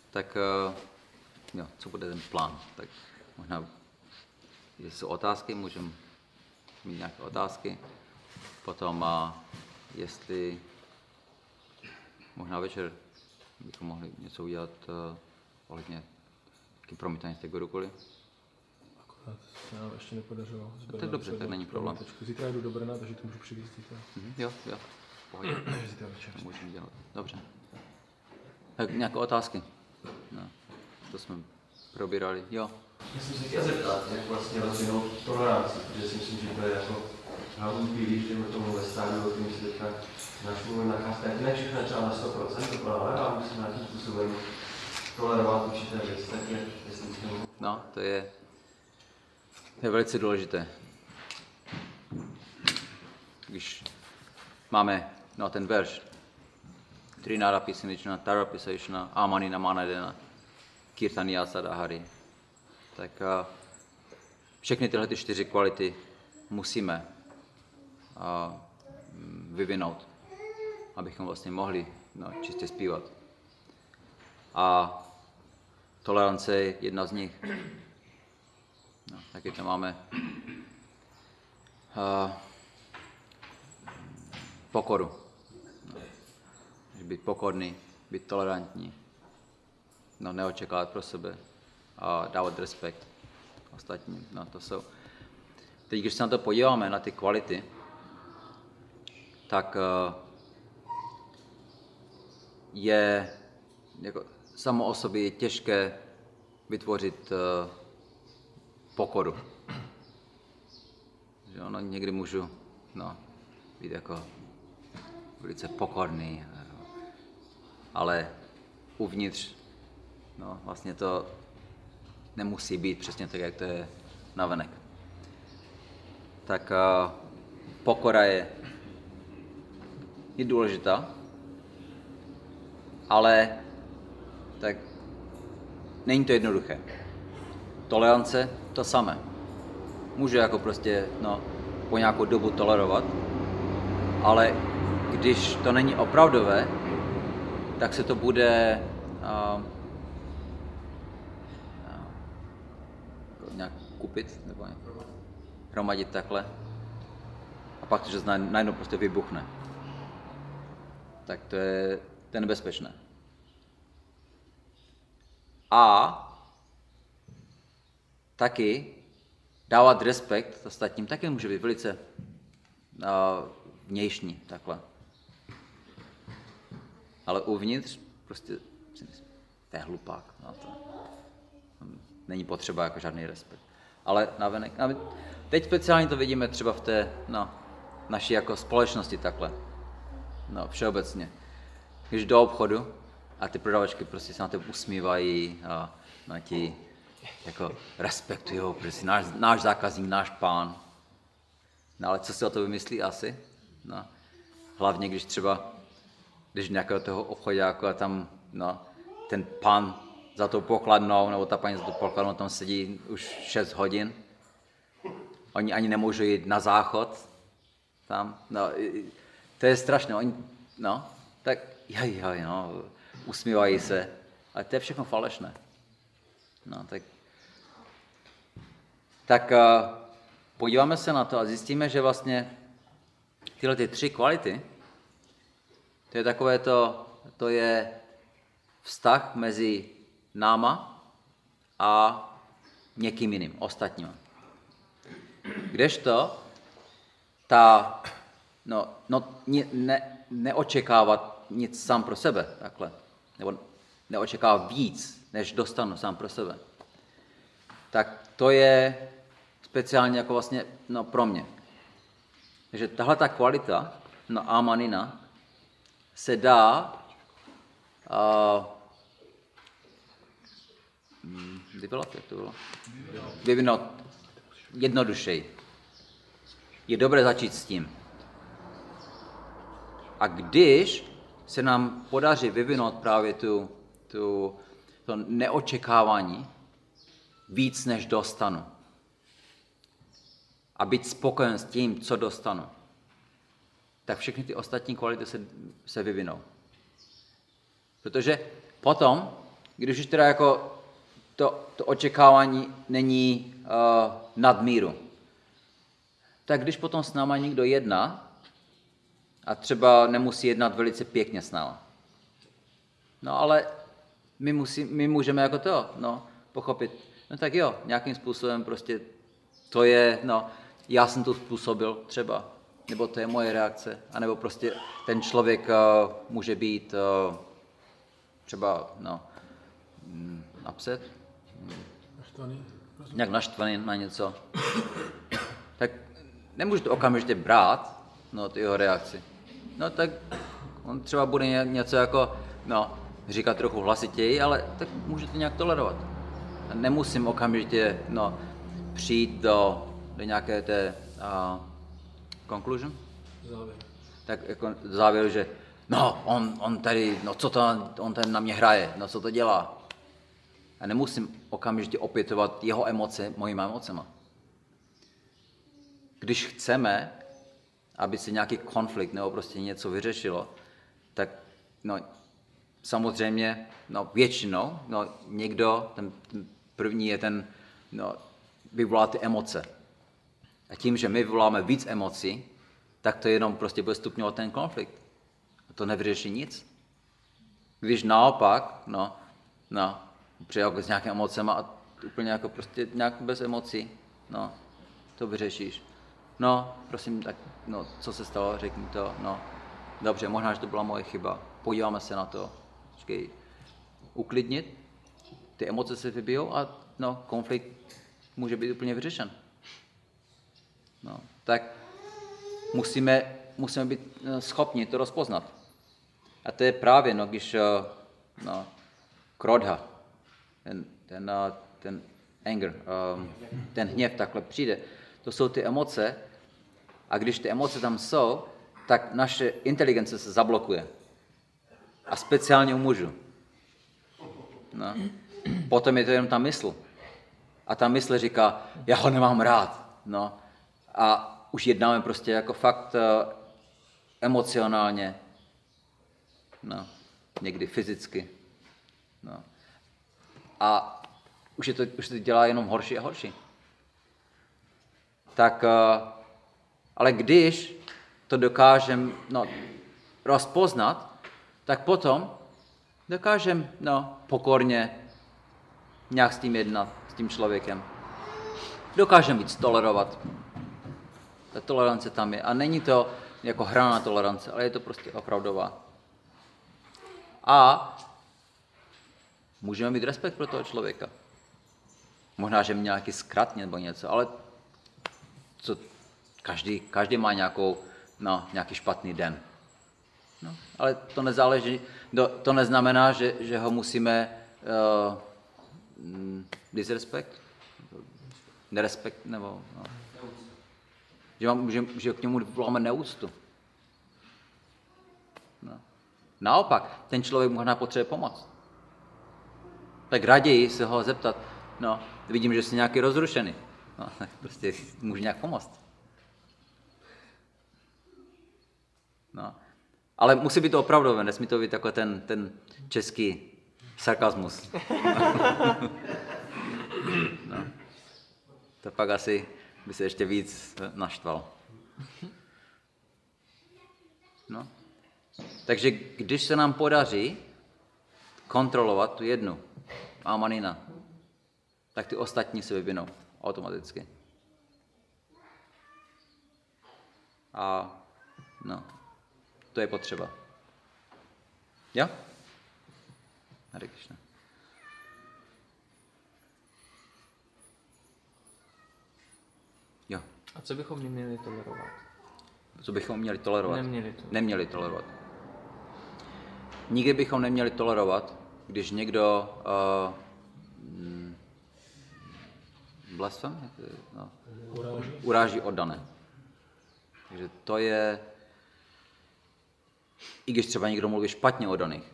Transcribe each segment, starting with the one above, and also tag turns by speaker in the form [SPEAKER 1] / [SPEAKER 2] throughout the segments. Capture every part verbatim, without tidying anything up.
[SPEAKER 1] tak jo, co bude ten plán? Tak možná, jestli jsou otázky, můžeme mít nějaké otázky. Potom, a jestli možná večer bychom mohli něco udělat uh, ohledně taky promítání z kdokoliv.
[SPEAKER 2] Akorát se nám ještě nepodařilo.
[SPEAKER 1] No, tak dobře, tak není problém.
[SPEAKER 2] Zítra jdu do Brna, takže to můžu přivést zítra.
[SPEAKER 1] Mm-hmm, jo, jo, pohodě.
[SPEAKER 2] Zítra večer.
[SPEAKER 1] Můžeme dělat. Dobře. Tak nějaké otázky? No, to jsme probírali. Jo.
[SPEAKER 3] Já jsem se chtěl zeptat, jak vlastně rozvinout toleranci, protože si myslím, že to je jako hlavní pilíř tomu ve stádiu, o kterém se teďka náš mluvím nachází. Ne všechno třeba na sto procent dokonale, ale musím nějakým způsobem tolerovat určité věci, tak je, jestli musím...
[SPEAKER 1] No, to je, to je velice důležité. Když máme no, ten verš, Trinara Pisinična, Tara Pisaična, Amanina Manadena, Kirtania Sadahari, tak uh, všechny tyhle ty čtyři kvality musíme uh, vyvinout, abychom vlastně mohli no, čistě zpívat. A tolerance je jedna z nich. No, taky to máme uh, pokoru. No, být pokorný, být tolerantní, no, neočekávat pro sebe a dávat respekt ostatním. No, to jsou. Teď, když se na to podíváme, na ty kvality, tak uh, je jako, samo o sobě je těžké vytvořit uh, pokoru. Že ono někdy můžu no, být jako velice pokorný, ale uvnitř no, vlastně to nemusí být přesně tak, jak to je navenek. Tak uh, pokora je, je důležitá, ale tak není to jednoduché. Tolerance to samé. Může jako prostě no, po nějakou dobu tolerovat, ale když to není opravdové, tak se to bude uh, uh, nějak kupit nebo hromadit takhle a pak to, že najednou prostě vybuchne. Tak to je, to je nebezpečné. A taky dávat respekt ostatním taky může být velice uh, vnější takhle. Ale uvnitř prostě to je hlupák. No to, není potřeba jako žádný respekt. Ale navenek, teď speciálně to vidíme třeba v té no, naší jako společnosti takhle. No, všeobecně. Když do obchodu a ty prodavačky prostě se na tebe usmívají a na ti jako respektujou, prostě náš, náš zákazník, náš pán. No ale co si o to vymyslí asi? No, hlavně když třeba, když nějakého toho obchodáku a tam no, ten pán za tou pokladnou, nebo ta paní za tou pokladnou tam sedí už šest hodin. Oni ani nemůžou jít na záchod tam. No, to je strašné. Oni, no, tak jaj, jaj, no, usmívají se. Ale to je všechno falešné. No, tak tak uh, podíváme se na to a zjistíme, že vlastně tyhle ty tři kvality, to je takové to, to je vztah mezi náma a někým jiným, ostatním. Kdežto ta, no, no ne, neočekávat nic sám pro sebe, takhle, nebo neočekávat víc, než dostanu sám pro sebe, tak to je speciálně jako vlastně no, pro mě. Takže tahle ta kvalita, no amanina, se dá uh, develop, jak to bylo? Vyvinout jednodušeji. Je dobré začít s tím. A když se nám podaří vyvinout právě tu, tu, to neočekávání víc, než dostanu, a být spokojen s tím, co dostanu, tak všechny ty ostatní kvality se, se vyvinou. Protože potom, když už teda jako to, to očekávání není uh, nadmíru, tak když potom s náma někdo jedná, a třeba nemusí jednat velice pěkně s náma, no ale my, musí, my můžeme jako to, no, pochopit, no tak jo, nějakým způsobem prostě to je, no, já jsem to způsobil třeba, nebo to je moje reakce, anebo prostě ten člověk uh, může být uh, třeba, no, upset,
[SPEAKER 2] Naštvaný.
[SPEAKER 1] nějak naštvaný na něco, tak nemůžu to okamžitě brát, no, ty jeho reakci. No tak on třeba bude něco jako, no, říkat trochu hlasitěji, ale tak můžu to nějak tolerovat. Nemusím okamžitě, no, přijít do, do nějaké té uh, conclusion?
[SPEAKER 2] Závěr.
[SPEAKER 1] Tak jako závěr, že no, on, on tady, no co to, on tady na mě hraje, no co to dělá. A nemusím okamžitě opětovat jeho emoce mojimi emocema. Když chceme, aby se nějaký konflikt nebo prostě něco vyřešilo, tak no, samozřejmě, no většinou, no někdo, ten, ten první je ten, no, vyvolá ty emoce. A tím, že my vyvoláme víc emocí, tak to jenom prostě bude stupňovat ten konflikt. A to nevyřeší nic. Když naopak, no, no, přijde jako s nějakými emocemi a úplně jako prostě nějak bez emocí, no, to vyřešíš. No, prosím, tak, no, co se stalo, řekni to, no, dobře, možná, že to byla moje chyba, podíváme se na to, počkej, uklidnit, ty emoce se vybijou a, no, konflikt může být úplně vyřešen. No, tak musíme, musíme být schopni to rozpoznat. A to je právě, no, když, no, krodha, ten, ten, ten anger, um, ten hněv takhle přijde, to jsou ty emoce a když ty emoce tam jsou, tak naše inteligence se zablokuje. A speciálně u mužů. No. Potom je to jenom ta mysl. A ta mysl říká, já ho nemám rád. No. A už jednáme prostě jako fakt uh, emocionálně. No. Někdy fyzicky. No. A už, je to, už to dělá jenom horší a horší. Tak, uh, ale když to dokážeme, no, rozpoznat, tak potom dokážeme, no, pokorně nějak s tím jednat, s tím člověkem. Dokážeme víc tolerovat. Ta tolerance tam je. A není to jako hraná tolerance, ale je to prostě opravdová. A můžeme mít respekt pro toho člověka. Možná, že mě nějaký zkrat nebo něco, ale co, každý, každý má nějakou, no, nějaký špatný den. No, ale to nezáleží, to, to neznamená, že, že ho musíme uh, disrespekt, nerespekt, nebo no. že, mám, že, že k němu voláme neúctu. No. Naopak, ten člověk možná potřebuje pomoc. Tak raději se ho zeptat, no, vidím, že jsi nějaký rozrušený. No, tak prostě může nějak pomoct. No. Ale musí být to opravdové, nesmí to být jako ten, ten český sarkazmus. No. To pak asi by se ještě víc naštval. No. Takže když se nám podaří kontrolovat tu jednu, amanina, tak ty ostatní se vyvinou automaticky. A no, to je potřeba. Jo? Hare Krishna. Jo.
[SPEAKER 4] A co bychom neměli tolerovat?
[SPEAKER 1] Co bychom měli tolerovat?
[SPEAKER 4] Neměli to.
[SPEAKER 1] Neměli tolerovat. Nikdy bychom neměli tolerovat, když někdo uh, mm, blasfem? No,
[SPEAKER 2] Uráží.
[SPEAKER 1] uráží oddané. Takže to je, i když třeba někdo mluví špatně o oddaných,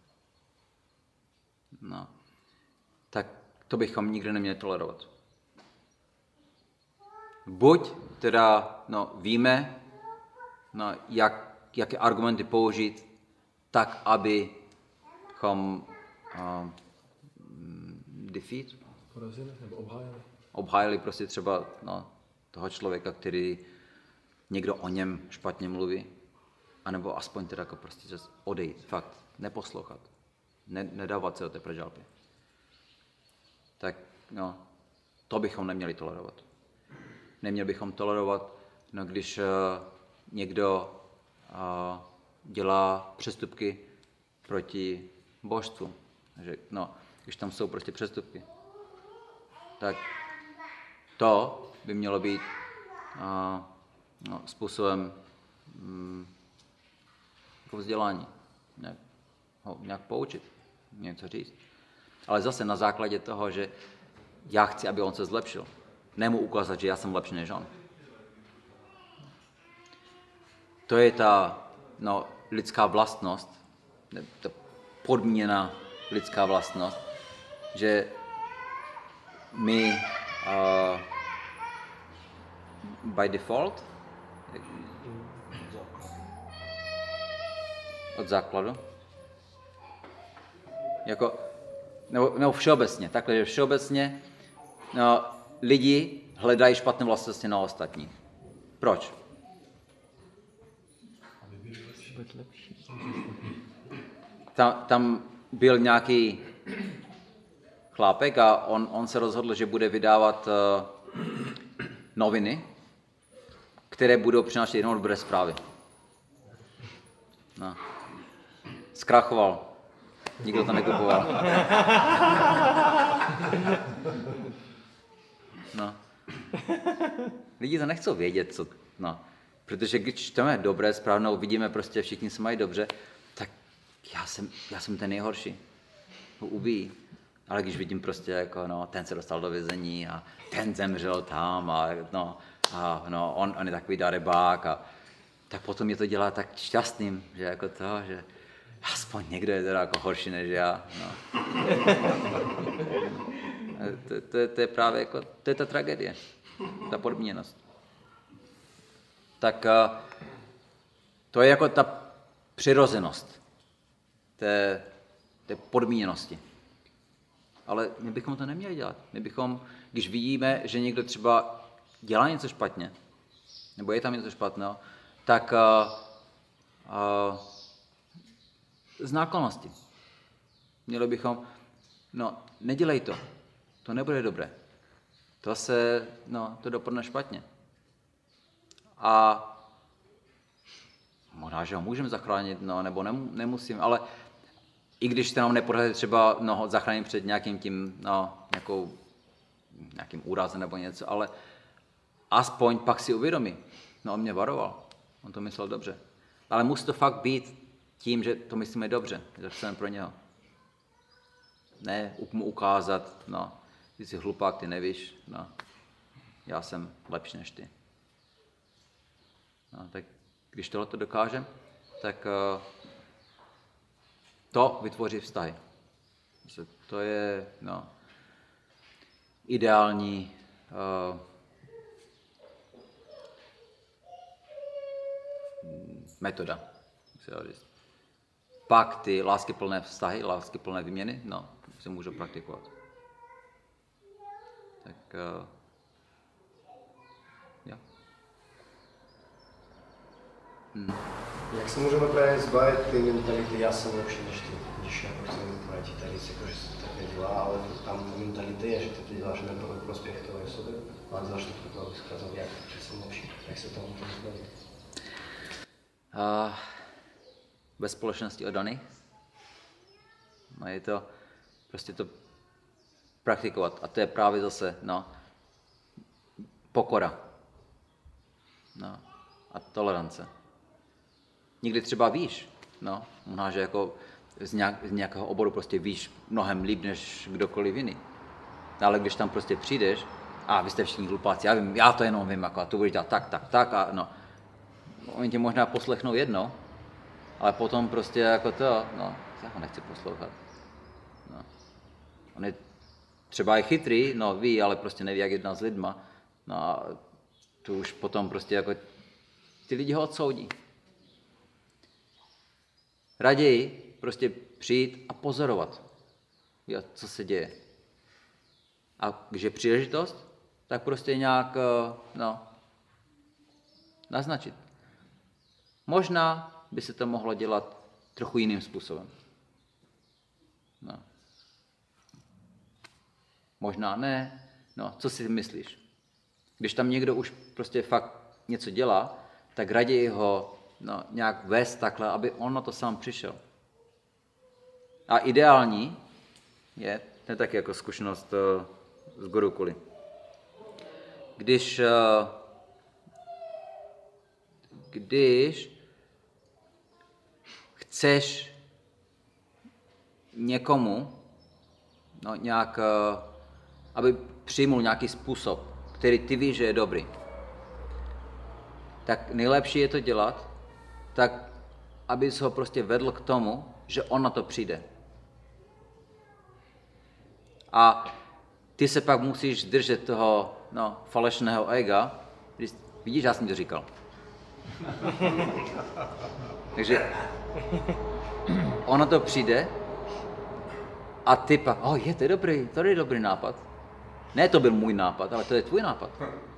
[SPEAKER 1] no, tak to bychom nikdy neměli tolerovat. Buď teda, no, víme, no, jak, jaké argumenty použít, tak, abychom uh, defeat,
[SPEAKER 2] Porazili nebo obhájili.
[SPEAKER 1] obhájili prostě třeba no, toho člověka, který někdo o něm špatně mluví, anebo aspoň teda jako prostě just odejít, fakt, neposlouchat, ne, nedávat se do té pržalby. Tak no, to bychom neměli tolerovat. Neměli bychom tolerovat, no, když uh, někdo uh, dělá přestupky proti božstvu. Že, no, když tam jsou prostě přestupky, tak to by mělo být uh, no, způsobem um, jako vzdělání. Nějak, ho nějak poučit, něco říct. Ale zase na základě toho, že já chci, aby on se zlepšil. Nemu ukázat, že já jsem lepší než on. To je ta no, lidská vlastnost, ta podmíněná lidská vlastnost, že my uh, by default od základu jako nebo, nebo všeobecně, takhle, že všeobecně no, lidi hledají špatné vlastnosti na ostatní. Proč?
[SPEAKER 4] Být lepší.
[SPEAKER 1] Tam, tam byl nějaký chlápek a on, on se rozhodl, že bude vydávat uh, noviny, které budou přinášet jenom dobré zprávy. No. Zkrachoval. Nikdo to nekupoval. No. Lidi to nechcou vědět, co, no. Protože když čteme dobré zprávy, no, vidíme prostě, všichni se mají dobře, tak já jsem, já jsem ten nejhorší. Ho ubíjí. Ale když vidím prostě, jako, no, ten se dostal do vězení a ten zemřel tam a, no, a no, on, on je takový darebák a tak potom mě to dělá tak šťastným, že jako to, že aspoň někdo je teda jako horší než já. No. To, to, to je právě jako, to je ta tragédie, ta podmíněnost. Tak to je jako ta přirozenost té, té podmíněnosti. Ale my bychom to neměli dělat. My bychom, když vidíme, že někdo třeba dělá něco špatně, nebo je tam něco špatného, tak uh, uh, z náklonnosti. Měli bychom, no, nedělej to, to nebude dobré. To se, no, to dopadne špatně. A možná, že ho můžeme zachránit, no, nebo nemusím, ale i když se nám nepodaří třeba no, zachránit před nějakým tím, no, nějakou, nějakým úrazem nebo něco, ale aspoň pak si uvědomí, no, on mě varoval, on to myslel dobře. Ale musí to fakt být tím, že to myslíme dobře, že chceme pro něho. Ne mu ukázat, no, ty jsi hlupák, ty nevíš, no, já jsem lepší než ty. No, tak když tohle dokážeme, tak uh, to vytvoří vztahy. To je no, ideální uh, metoda. Pak ty láskyplné vztahy, láskyplné výměny, no, se můžou praktikovat. Tak uh, ja. Hmm.
[SPEAKER 5] Jak se můžeme právě zbavit ty mentality, já jsem lepší než ty, když já prostě vytvářit tady si jako, že se to tak nedělá, ale tam mentality je, že ty děláš na pro prospěch toho osoby, ale děláš to pro toho, abych jak, že jsem lepší, jak se tomu můžeme zbavit?
[SPEAKER 1] Uh, ve společnosti oddaných. No je to prostě to praktikovat. A to je právě zase no, pokora no, a tolerance. Někdy třeba víš, no, možná, že jako z, nějak, z nějakého oboru prostě víš mnohem líp než kdokoliv jiný. Ale když tam prostě přijdeš, a vy jste všichni hlupáci, já vím, já to jenom vím, jako, a tu budeš dělat tak, tak, tak, a no. Oni tě možná poslechnou jedno, ale potom prostě jako to, no, já ho nechci poslouchat. No. On je třeba i chytrý, no ví, ale prostě neví, jak jednat s lidma. No a tu už potom prostě jako ty lidi ho odsoudí. Raději prostě přijít a pozorovat, co se děje. A když je příležitost, tak prostě nějak no, naznačit. Možná by se to mohlo dělat trochu jiným způsobem. No. Možná ne. No, co si myslíš? Když tam někdo už prostě fakt něco dělá, tak raději ho no, nějak vést takhle, aby on na to sám přišel. A ideální je, to je taky jako zkušenost uh, z Gurukuli. Když, uh, když chceš někomu no, nějak, uh, aby přijmul nějaký způsob, který ty víš, že je dobrý, tak nejlepší je to dělat tak, abys ho prostě vedl k tomu, že on na to přijde. A ty se pak musíš držet toho no, falešného ega. Vidíš, já jsem to říkal. Takže on na to přijde a ty pak, oh, je, to je dobrý, to je dobrý nápad. Ne, to byl můj nápad, ale to je tvůj nápad.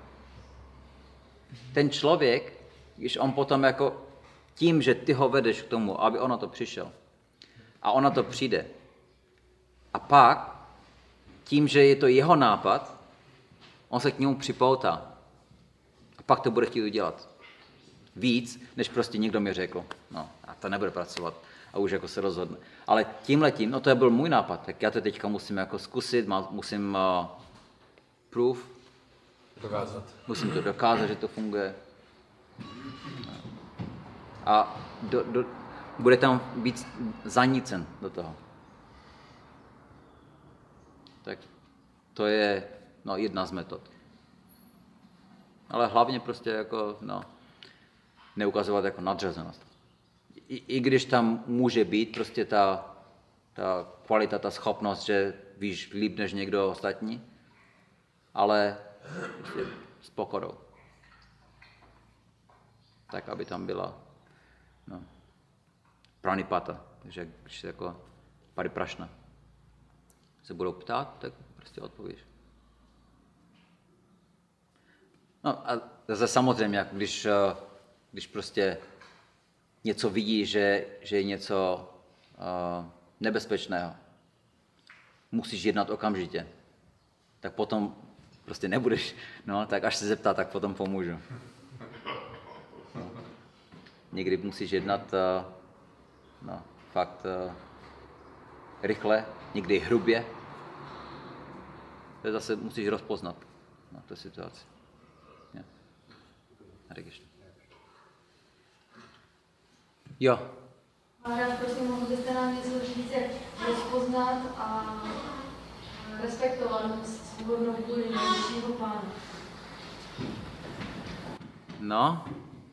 [SPEAKER 1] Ten člověk, když on potom jako tím, že ty ho vedeš k tomu, aby on na to přišel a on na to přijde a pak tím, že je to jeho nápad, on se k němu připoutá a pak to bude chtít udělat. Víc, než prostě někdo mi řekl, no a to nebude pracovat a už jako se rozhodne. Ale tímhletím, no to je byl můj nápad, tak já to teďka musím jako zkusit, musím uh, proof,
[SPEAKER 2] Dokázat.
[SPEAKER 1] musím to dokázat, že to funguje. A do, do, bude tam být zanícen do toho. Tak to je no, jedna z metod. Ale hlavně prostě jako, no, neukazovat jako nadřazenost. I, I když tam může být prostě ta, ta kvalita, ta schopnost, že víš líp než někdo ostatní, ale prostě s pokorou. Tak, aby tam byla no, pranipata, takže když se jako pariprašna se budou ptát, tak prostě odpovíš. No a zase samozřejmě, jako když, když prostě něco vidí, že, že je něco uh, nebezpečného, musíš jednat okamžitě, tak potom prostě nebudeš, no, tak až se zeptá, tak potom pomůžu. No. Někdy musíš jednat uh, no, fakt uh, rychle, někdy hrubě. To zase musíš rozpoznat na tu situaci. Ja. Jo.
[SPEAKER 6] Rád, prosím, mohl byste nám něco říct, jak rozpoznat a respektovat svobodnou vůli nejvyššího Pána?
[SPEAKER 1] No.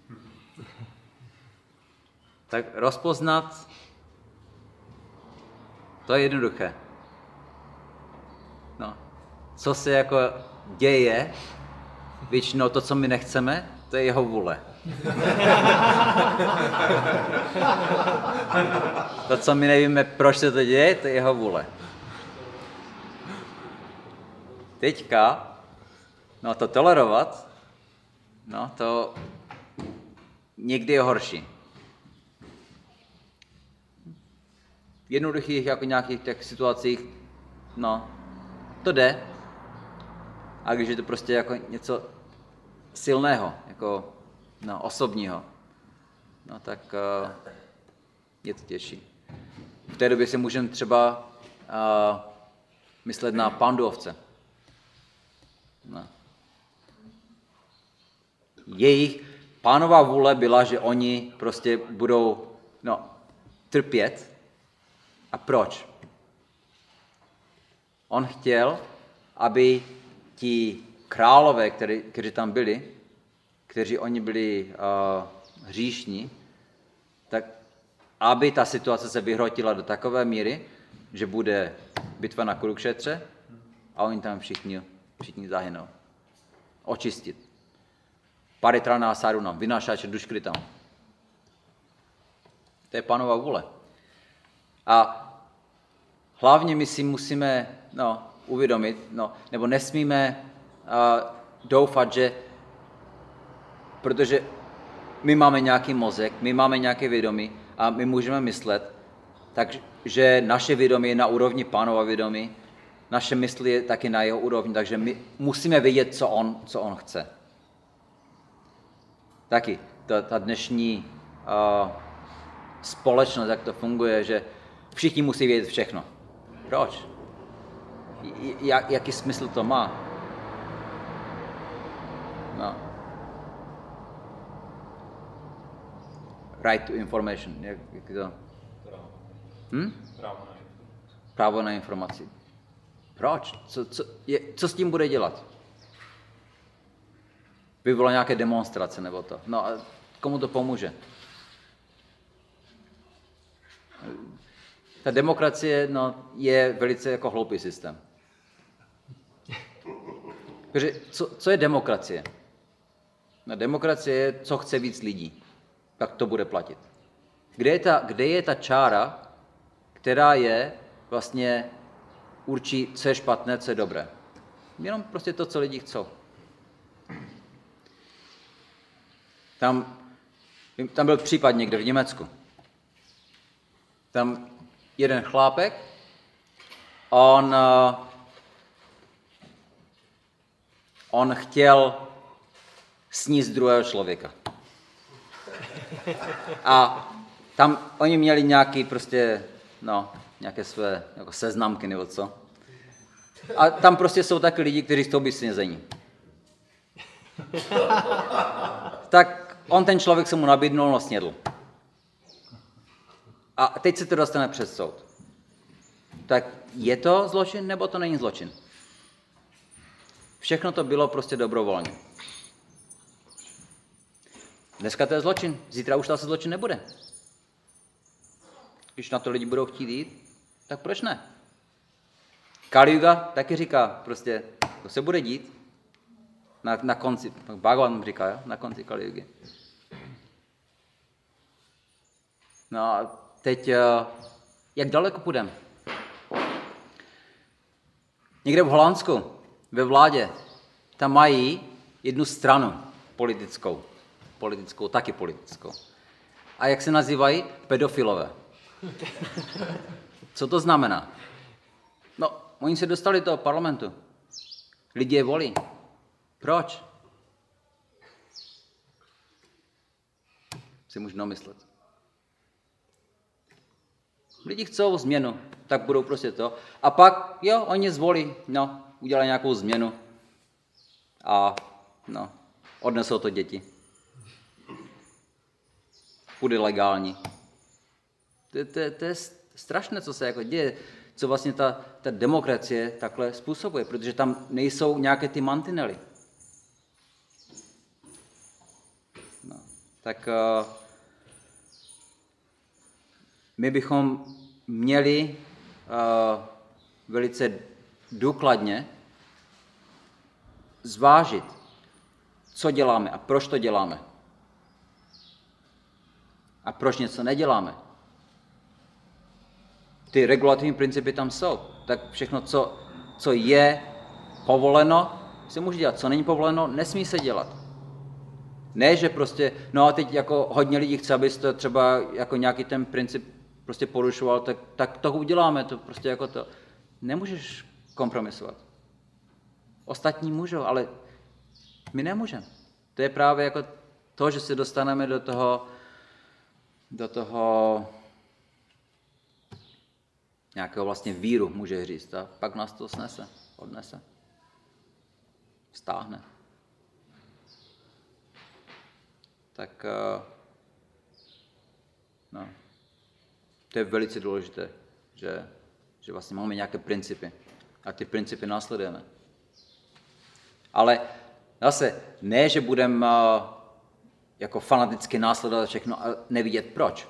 [SPEAKER 1] Tak rozpoznat, to je jednoduché. No. Co se jako děje, většinou to, co my nechceme, to je jeho vůle. To, co my nevíme, proč se to děje, to je jeho vůle. Teďka, no to tolerovat, no to někdy je horší. V jednoduchých jako nějakých těch situacích, no, to jde. A když je to prostě jako něco silného, jako no, osobního, no tak uh, je to těžší. V té době si můžeme třeba uh, myslet na panduovce. No. Jejich pánová vůle byla, že oni prostě budou no, trpět. A proč? On chtěl, aby ti králové, který, kteří tam byli, kteří oni byli uh, hříšní, tak aby ta situace se vyhrotila do takové míry, že bude bitva na Kurukšetře a oni tam všichni, všichni zahynou. Očistit. Paritrana sarunam, vynášače duškritam. To je Pánova vůle. A hlavně my si musíme no, uvědomit, no, nebo nesmíme uh, doufat, že protože my máme nějaký mozek, my máme nějaké vědomí a my můžeme myslet, takže naše vědomí je na úrovni Pánova vědomí, naše mysl je taky na jeho úrovni, takže my musíme vědět, co on, co on chce. Taky ta, ta dnešní uh, společnost, jak to funguje, že všichni musí vědět všechno. Proč? Jak, jaký smysl to má? No. Right to information. Jak, jak to? Hm? Právo na informaci. Proč? Co, co, je, co s tím bude dělat? Vyvolá nějaké demonstrace nebo to. No a komu to pomůže? Ta demokracie no, je velice jako hloupý systém. Takže co, co je demokracie? No, demokracie je, co chce víc lidí. Tak to bude platit. Kde je ta, kde je ta čára, která je vlastně určí, co je špatné, co je dobré? Jenom prostě to, co lidi chcou. Tam, tam byl případ někde v Německu. Tam jeden chlápek, on, on chtěl sníst druhého člověka. A tam oni měli nějaký prostě, no, nějaké své jako seznamky nebo co. A tam prostě jsou taky lidi, kteří chtějí být snězení. Tak on, ten člověk se mu nabídnul, no snědl. A teď se to dostane před soud. Tak je to zločin, nebo to není zločin? Všechno to bylo prostě dobrovolně. Dneska to je zločin, zítra už to asi zločin nebude. Když na to lidi budou chtít jít, tak proč ne? Kali Yuga taky říká, prostě, to se bude dít na, na konci, Bhagavan říká, jo? Na konci Kali Yugy. No a teď, jak daleko půjdeme? Někde v Holandsku, ve vládě, tam mají jednu stranu politickou. Politickou, taky politickou. A jak se nazývají? Pedofilové. Co to znamená? No, oni se dostali do toho parlamentu. Lidi je volí. Proč? Si můžu namyslet. Lidi chcou změnu, tak budou prostě to. A pak, jo, oni zvolí, no, udělají nějakou změnu a no, odnesou to děti. Bude legální. To, to, to je strašné, co se jako děje, co vlastně ta, ta demokracie takhle způsobuje, protože tam nejsou nějaké ty mantinely. No, tak uh, my bychom měli uh, velice důkladně zvážit, co děláme a proč to děláme. A proč něco neděláme. Ty regulativní principy tam jsou. Tak všechno, co, co je povoleno, se může dělat. Co není povoleno, nesmí se dělat. Ne, že prostě, no a teď jako hodně lidí chce, abyste třeba jako nějaký ten princip prostě porušoval, tak, tak to uděláme, to prostě jako to. Nemůžeš kompromisovat. Ostatní můžou, ale my nemůžeme. To je právě jako to, že se dostaneme do toho, do toho nějakého vlastně víru, může říct, a pak nás to snese, odnese, stáhne. Tak no, to je velice důležité, že, že vlastně máme nějaké principy a ty principy následujeme. Ale zase ne, že budeme jako fanaticky následovat všechno a nevidět proč.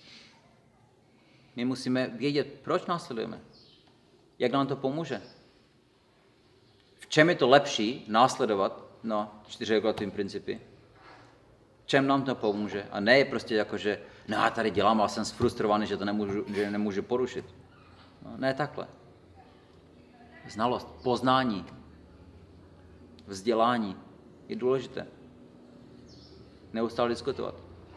[SPEAKER 1] My musíme vědět, proč následujeme. Jak nám to pomůže. V čem je to lepší následovat no, čtyři regulativní principy? V čem nám to pomůže? A ne je prostě jako, že no já tady dělám, ale jsem frustrovaný, že to nemůžu, že nemůžu porušit. No, ne takhle. znalost, poznání, vzdělání je důležité. Neustále diskutovat.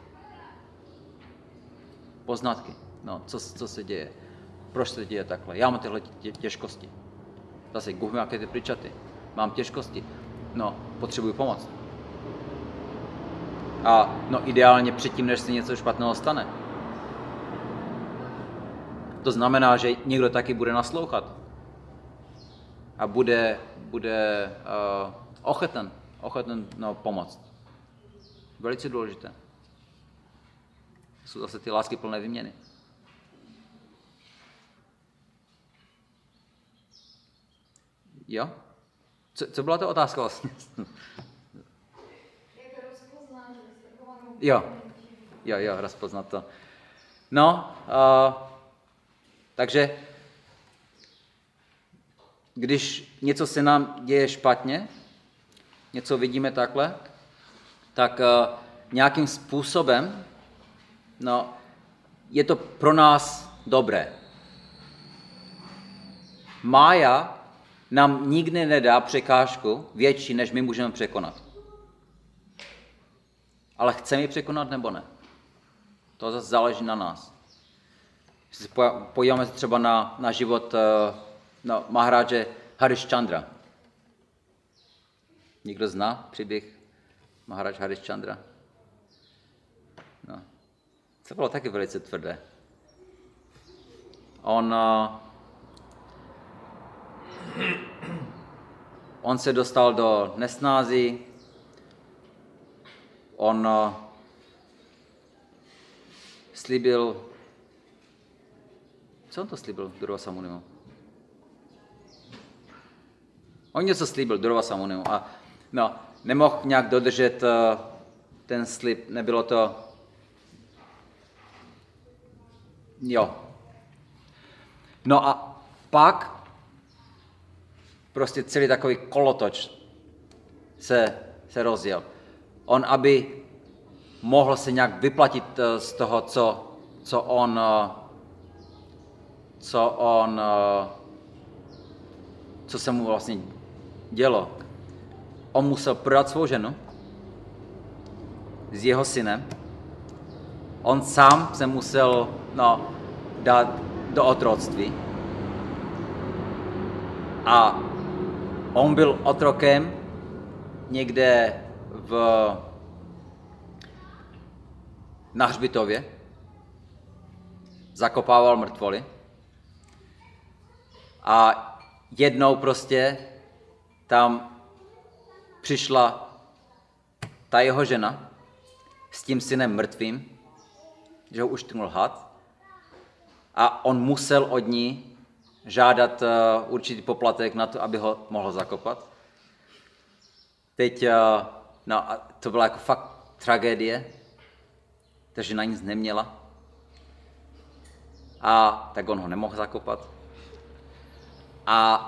[SPEAKER 1] Poznatky, no, co, co se děje, proč se děje takhle. Já mám tyhle tě, těžkosti. Zase, gůh jaké ty pričaty. Mám těžkosti. No, potřebuji pomoc. A no, ideálně předtím, než se něco špatného stane. To znamená, že někdo taky bude naslouchat. A bude, bude uh, ochoten, ochoten no, pomoct. Velice důležité. Jsou zase ty lásky plné výměny. Jo? Co, co byla ta otázka vlastně?
[SPEAKER 6] Jak rozpoznáš,
[SPEAKER 1] Jo, jo, jo, rozpoznat to. No, uh, takže když něco se nám děje špatně, něco vidíme takhle, tak uh, nějakým způsobem, no, je to pro nás dobré. Mája nám nikdy nedá překážku větší, než my můžeme překonat. Ale chceme ji překonat nebo ne? To zase záleží na nás. Když se podíváme třeba na, na život uh, no, Maharaje Harishchandra. Někdo zná příběh Maharaj Harishchandra? No. To bylo taky velice tvrdé. On, uh, on se dostal do nesnází. On uh, slíbil, co on to slíbil Durvasa Munimu? On něco slíbil Durvasa Munimu a no, nemohl nějak dodržet uh, ten slib, nebylo to, jo. No a pak prostě celý takový kolotoč se, se rozjel. On, aby mohl se nějak vyplatit z toho, co, co on, co on, co se mu vlastně dělo. On musel prodat svou ženu s jeho synem. On sám se musel no, dát do otroctví. A on byl otrokem někde v, na hřbitově, zakopával mrtvoly a jednou prostě tam přišla ta jeho žena s tím synem mrtvým, že ho uštrnul had a on musel od ní žádat uh, určitý poplatek na to, aby ho mohl zakopat. Teď, uh, no a to byla jako fakt tragédie, takže na nic neměla. A tak on ho nemohl zakopat. A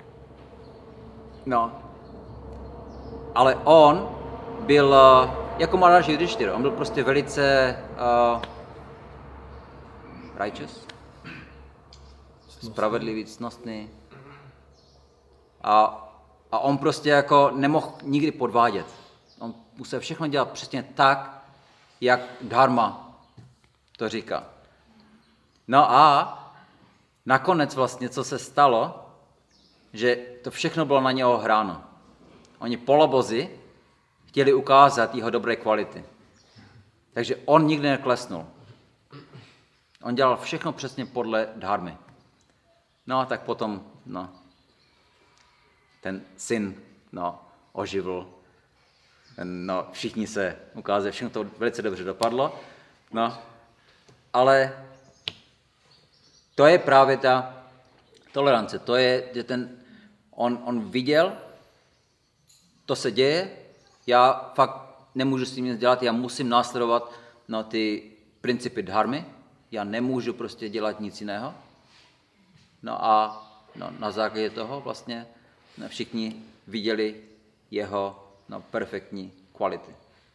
[SPEAKER 1] no, ale on byl uh, jako Maharaj Yudhishthira, on byl prostě velice uh, righteous, spravedlivý, ctnostný. A, a on prostě jako nemohl nikdy podvádět. On musel všechno dělat přesně tak, jak dharma to říká. No a nakonec vlastně, co se stalo, že to všechno bylo na něho hráno. Oni polobozi chtěli ukázat jeho dobré kvality. Takže on nikdy neklesnul. On dělal všechno přesně podle dharmy. No a tak potom no, ten syn no, oživil. Ten, no, všichni se ukázali, všechno to velice dobře dopadlo. No, ale to je právě ta tolerance. To je, že ten, on, on viděl, to se děje, já fakt nemůžu s tím nic dělat, já musím následovat no, ty principy dharmy, já nemůžu prostě dělat nic jiného. No a no, na základě toho vlastně no, všichni viděli jeho no, perfektní kvality.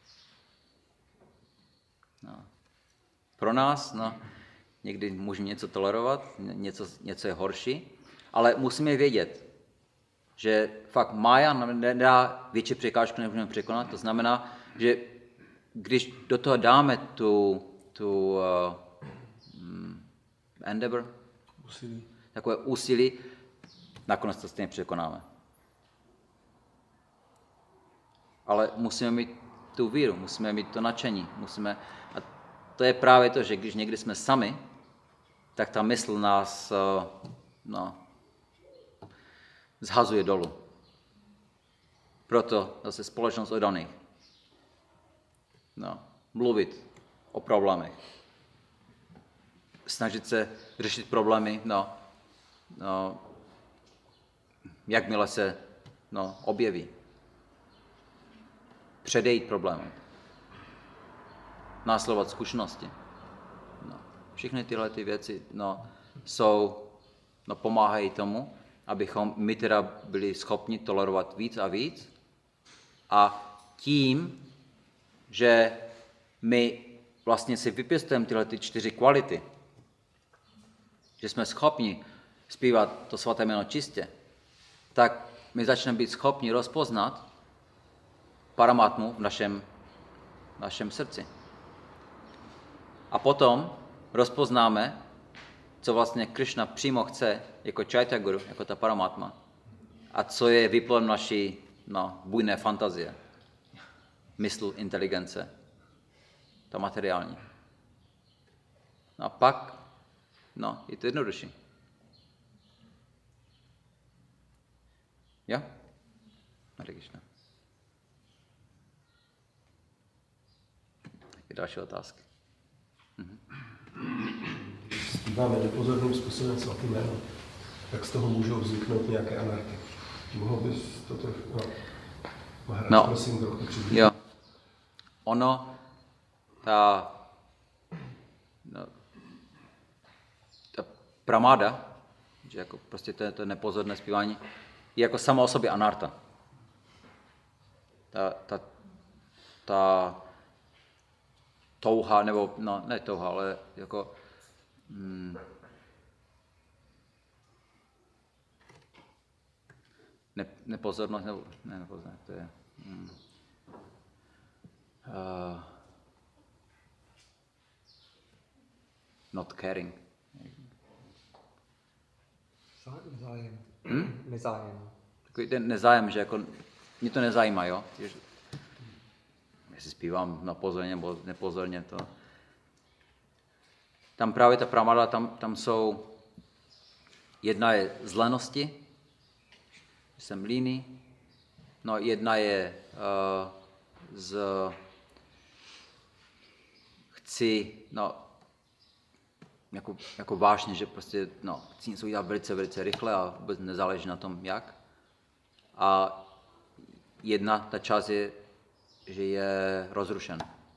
[SPEAKER 1] No. Pro nás no, někdy můžeme něco tolerovat, něco, něco je horší, ale musíme vědět, že fakt mája nám nedá větší překážku, než můžeme překonat. To znamená, že když do toho dáme tu, tu uh, um, endeavor,
[SPEAKER 2] Úsilí.
[SPEAKER 1] takové úsilí, nakonec to stejně překonáme. Ale musíme mít tu víru, musíme mít to nadšení, musíme, a to je právě to, že když někdy jsme sami, tak ta mysl nás no, zhazuje dolů. Proto zase společnost oddaných. No, mluvit o problémech. Snažit se řešit problémy, no, no, jakmile se no, objeví. Předejít problémům. Následovat zkušenosti. No. Všechny tyhle ty věci no, jsou, no, pomáhají tomu, abychom my teda byli schopni tolerovat víc a víc. A tím, že my vlastně si vypěstujeme tyhle ty čtyři kvality, že jsme schopni zpívat to svaté jméno čistě, tak my začneme být schopni rozpoznat paramatmu v našem, v našem srdci. A potom rozpoznáme, co vlastně Krishna přímo chce, jako Chaitya Guru, jako ta paramatma, a co je výplň naší no, bujné fantazie, mysl, inteligence, ta materiální. No a pak, no, je to jednodušší. Jo? Hare Krishna. I další otázky. Mhm.
[SPEAKER 5] Zpíváme nepozorným způsobem svatý jméno, tak z toho můžou vzniknout nějaké anarchy. Mohl bys to trochu, no, Maharaj,
[SPEAKER 1] no.
[SPEAKER 5] prosím, trochu přiblížit.
[SPEAKER 1] Jo. Ono, ta, no, ta pramáda, že jako prostě to, to nepozorné zpívání, je jako sama o sobě anarta. Ta, ta, ta touha, nebo, no, ne touha, ale jako hmm, ne, nepozornost, nebo, ne, nepozornost, to je hmm, uh, not caring.
[SPEAKER 4] Nezájem.
[SPEAKER 1] Hm?
[SPEAKER 4] Nezájem.
[SPEAKER 1] Takový ten nezájem, že jako mě to nezajímá, jo? Jestli zpívám na pozorně nebo nepozorně, to... Tam právě ta pramada, tam, tam jsou... Jedna je z lenosti, že jsem líný, no jedna je uh, z... Chci, no, jako, jako vážně, že prostě, no, chci něco udělat velice, velice rychle a vůbec nezáleží na tom, jak. A jedna, ta část je, že je rozrušen.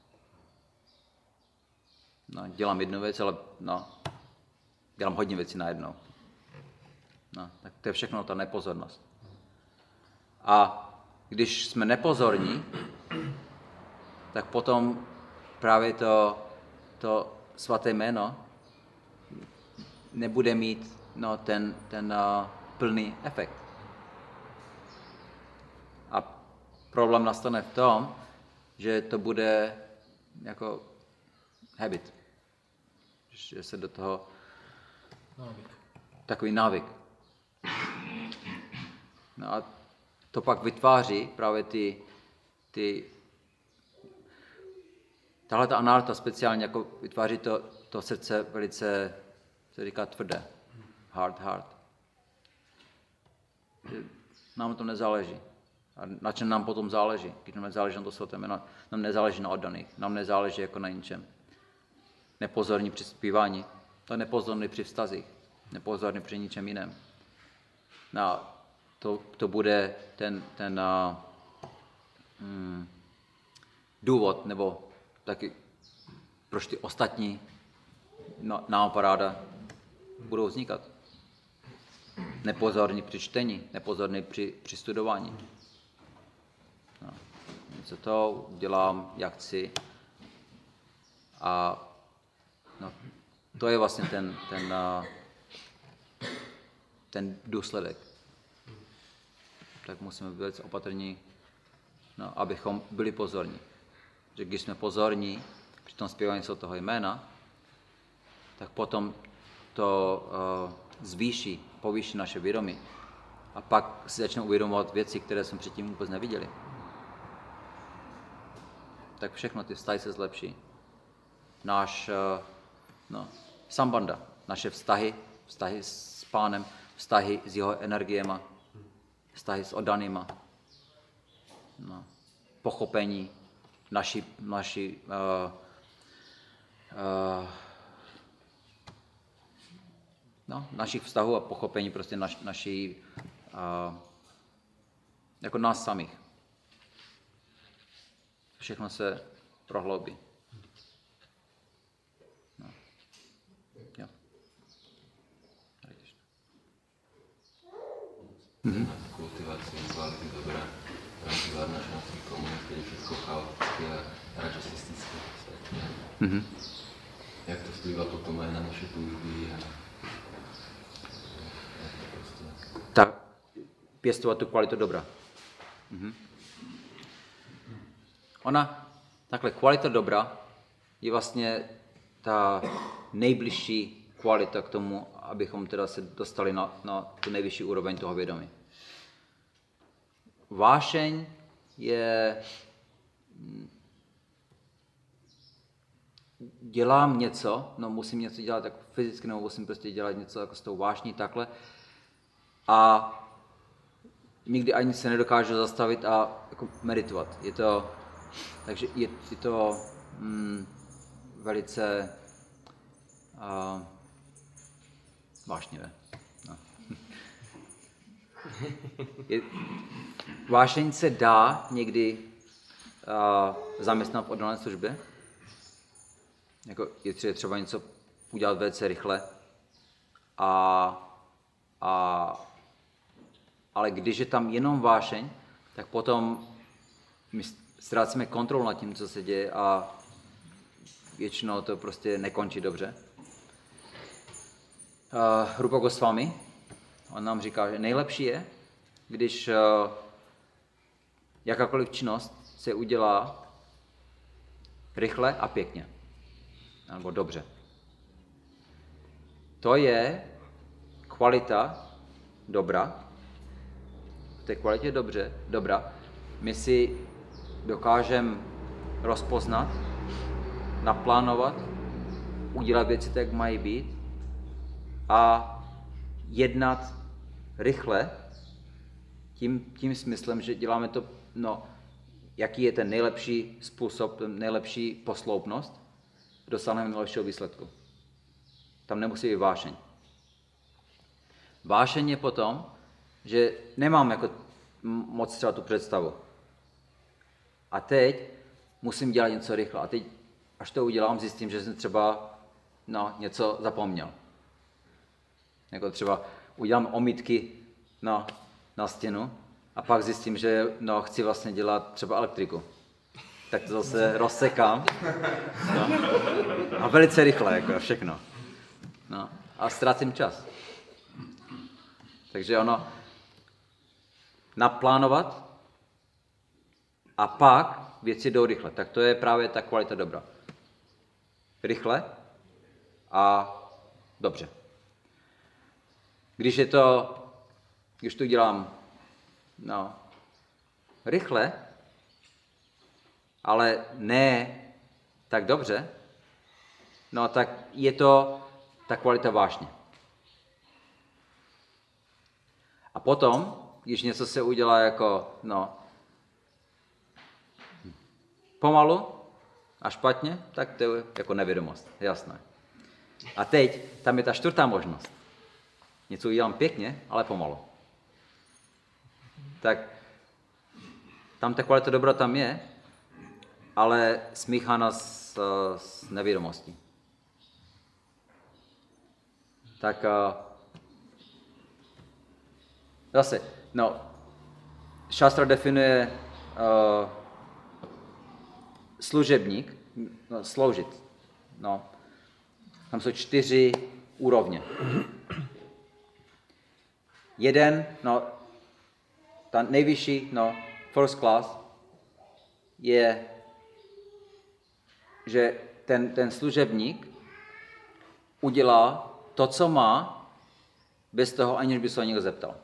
[SPEAKER 1] No, dělám jednu věc, ale no, dělám hodně věcí najednou. No, tak to je všechno ta nepozornost. A když jsme nepozorní, tak potom právě to, to svaté jméno nebude mít no, ten, ten uh, plný efekt. A problém nastane v tom, že to bude jako habit. Že se do toho
[SPEAKER 2] Návyk.
[SPEAKER 1] takový návyk. No a to pak vytváří právě ty, ty tahle ta anarta speciálně jako vytváří to, to srdce velice, se říká tvrdé. Hard, hard. Že nám to nezáleží. A na čem nám potom záleží? Když nám nezáleží na to svaté jméno, nám nezáleží na oddaných, nám nezáleží jako na ničem. Nepozorní při zpívání, to je nepozorný při vztazích, nepozorný při ničem jiném. No, to, to bude ten, ten uh, mm, důvod, nebo taky proč ty ostatní no, náparáda budou vznikat. Nepozorní při čtení, nepozorní při, při studování. No, něco to dělám, jak chci. A no, to je vlastně ten, ten, uh, ten důsledek. tak musíme být opatrní, no, abychom byli pozorní. Že když jsme pozorní při tom zpívání toho jména, tak potom to uh, zvýší, povýší naše vědomí. A pak si začneme uvědomovat věci, které jsme předtím vůbec neviděli. Tak všechno ty vztahy se zlepší. Náš, uh, no, sambanda, naše vztahy, vztahy s Pánem, vztahy s jeho energiema, vztahy s oddanýma, no, pochopení naši, naši uh, uh, no, našich vztahů a pochopení prostě naš, naší, uh, jako nás samých. Všechno se prohloubí. No. Jo.
[SPEAKER 7] Mm-hmm. Kultivaci kvality dobra, například naš našich komunit, který všechno chaotické a račasistické.
[SPEAKER 1] Mm-hmm.
[SPEAKER 7] Jak to vplývá potom aj na naše túžby a
[SPEAKER 1] tak pěstovat tu kvalitu dobra. Mhm. Ona, takhle, kvalita dobra je vlastně ta nejbližší kvalita k tomu, abychom teda se dostali na, na tu nejvyšší úroveň toho vědomí. Vášeň je... Dělám něco, no musím něco dělat jako fyzicky, nebo musím prostě dělat něco jako s tou vášní, takhle. A nikdy ani se nedokážu zastavit a jako meditovat. Je to, takže je, je to mm, velice uh, vášnivé. No. Je, vášeň se dá někdy uh, zaměstnat v oddané službě. Jako je třeba něco udělat velice rychle. A, a ale když je tam jenom vášeň, tak potom my ztrácíme kontrolu nad tím, co se děje a většinou to prostě nekončí dobře. Uh, Rupa Goswami, on nám říká, že nejlepší je, když uh, jakákoliv činnost se udělá rychle a pěkně, nebo dobře. To je kvalita dobra. V té kvalitě dobře, dobra, my si dokážeme rozpoznat, naplánovat, udělat věci tak, jak mají být a jednat rychle tím, tím smyslem, že děláme to, no, jaký je ten nejlepší způsob, ten nejlepší posloupnost, dosáhneme nejlepšího výsledku. Tam nemusí být vášeň. Vášeň je potom, že nemám jako moc třeba tu představu. A teď musím dělat něco rychle. A teď, až to udělám, zjistím, že jsem třeba no, něco zapomněl. Jako třeba udělám omítky no, na stěnu a pak zjistím, že no, chci vlastně dělat třeba elektriku. Tak to zase rozsekám. No. A velice rychle, jako všechno. No. A ztrácím čas. Takže ono naplánovat a pak věci jdou rychle. Tak to je právě ta kvalita dobra. Rychle a dobře. Když je to, když to dělám no, rychle, ale ne tak dobře, no tak je to ta kvalita vášně. A potom, když něco se udělá jako, no, pomalu a špatně, tak to je jako nevědomost, jasné. A teď, tam je ta čtvrtá možnost. Něco udělám pěkně, ale pomalu. Tak tam ta kvalita dobra tam je, ale smíchána s, s nevědomostí. Tak uh, zase, no, šástra definuje uh, služebník, no, sloužit. No, tam jsou čtyři úrovně. Jeden, no, ta nejvyšší, no, first class, je, že ten, ten služebník udělá to, co má, bez toho, aniž by se ho někdo zeptal.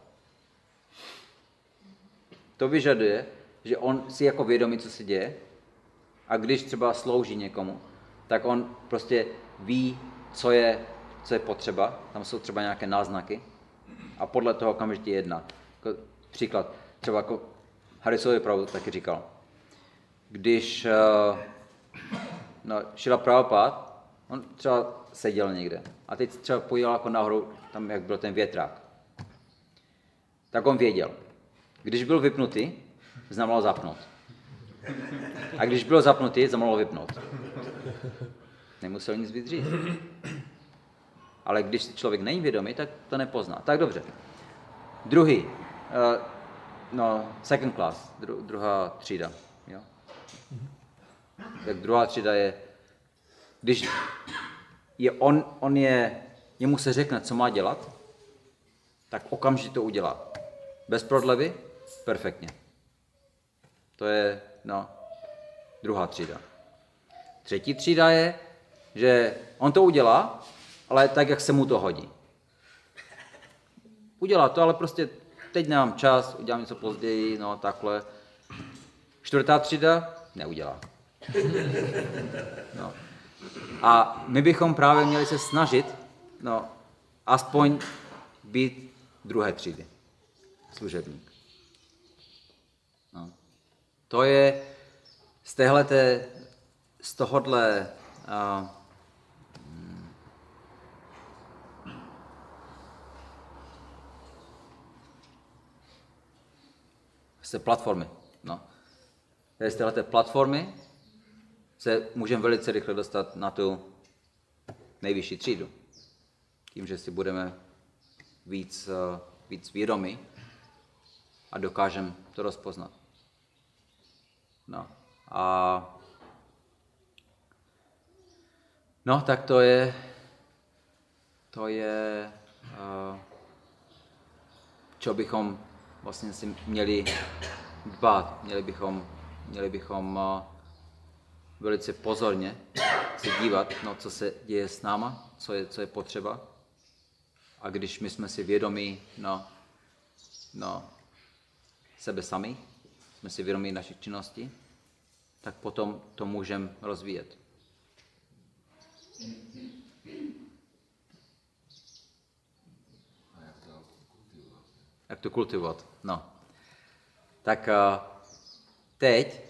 [SPEAKER 1] To vyžaduje, že on si jako vědomí, co se děje, a když třeba slouží někomu, tak on prostě ví, co je, co je potřeba, tam jsou třeba nějaké náznaky a podle toho okamžitě jedná. Jako příklad, třeba jako Harisovi Prabhu taky říkal, když uh, no, Šrila Prabhupád, on třeba seděl někde a teď třeba pojel jako nahoru, tam jak byl ten větrák, tak on věděl, když byl vypnutý, znamenalo zapnout. A když bylo zapnutý, znamenalo vypnout. Nemusel nic víc říct. Ale když člověk není vědomý, tak to nepozná. Tak dobře. Druhý, uh, no, second class, dru, druhá třída. Jo? Tak druhá třída je, když je on, on je, jemu se řekne, co má dělat, tak okamžitě to udělá. Bez prodlevy, perfektně. To je, no, druhá třída. Třetí třída je, že on to udělá, ale tak, jak se mu to hodí. Udělá to, ale prostě teď nemám čas, udělám něco později, no takhle. Čtvrtá třída neudělá. No. A my bychom právě měli se snažit, no, aspoň být druhé třídy. Služebník. No. To je z téhleté, z tohodle uh, z té platformy. No. Z téhleté platformy se můžeme velice rychle dostat na tu nejvyšší třídu. Tím, že si budeme víc, uh, víc vědomí a dokážeme to rozpoznat. No. A no, tak to je to je uh, čo bychom vlastně si měli dbát. Měli bychom, měli bychom uh, velice pozorně se dívat, no, co se děje s náma, co je, co je potřeba. A když my jsme si vědomí, no, no, sebe sami, jsme si vědomí našich činností, tak potom to můžeme rozvíjet.
[SPEAKER 7] A jak to kultivovat?
[SPEAKER 1] Jak to kultivovat? No. Tak uh, teď,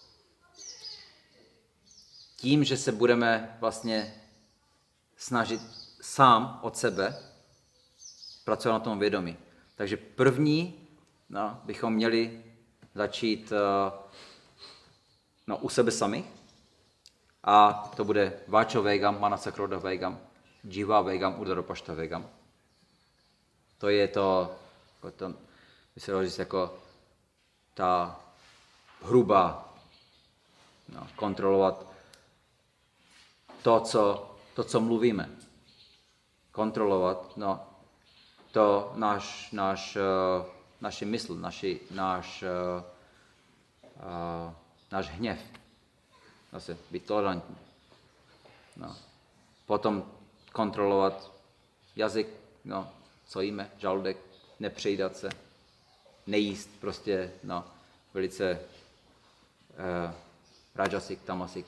[SPEAKER 1] tím, že se budeme vlastně snažit sám od sebe pracovat na tom vědomí. Takže první, no, bychom měli začít uh, no, u sebe sami. A to bude Váčo Vegam, Manasakroda Vegam, Jiva Vegam, Udaropašta Vegam. To je to, jako to by se dalo říct, jako ta hrubá, no, kontrolovat to co, to, co mluvíme. Kontrolovat, no, to náš, náš, uh, naši mysl, naši, náš, uh, uh, náš hněv. Zase být tolerantní. No. Potom kontrolovat jazyk, no, co jíme, žaludek, nepřejídat se, nejíst prostě, no, velice uh, rajasik, tamasik.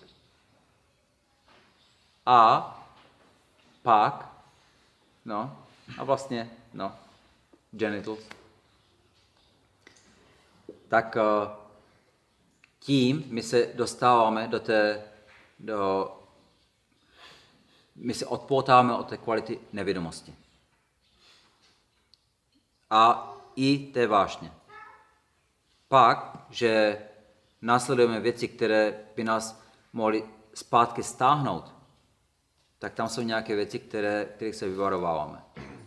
[SPEAKER 1] A pak, no, a vlastně, no, genitals. Tak uh, tím my se dostáváme do té, do, my se odpoutáváme od té kvality nevědomosti. A i té vášně. Pak, že následujeme věci, které by nás mohly zpátky stáhnout, tak tam jsou nějaké věci, které, kterých se vyvarováváme.